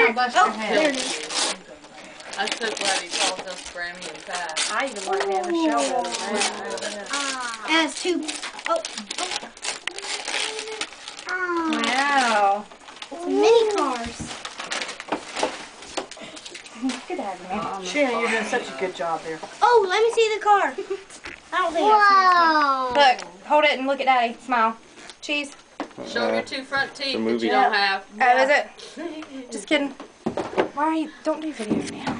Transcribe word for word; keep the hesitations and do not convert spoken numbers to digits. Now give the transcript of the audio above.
Don't bust your Oh, head. there it is. I'm so glad he calls us Grammy and Fat. I even like having a show better than that. Ah. It has two. Oh. Oh. Wow. Some mini cars. Good having man. Shannon, you're doing such a good job there. Oh, let me see the car. I don't think Wow. Look, hold it and look at Daddy. Smile. Cheese. Show him Uh, your two front teeth that movie. you don't have. Oh, is it? Just kidding. Why are you? Don't do video now.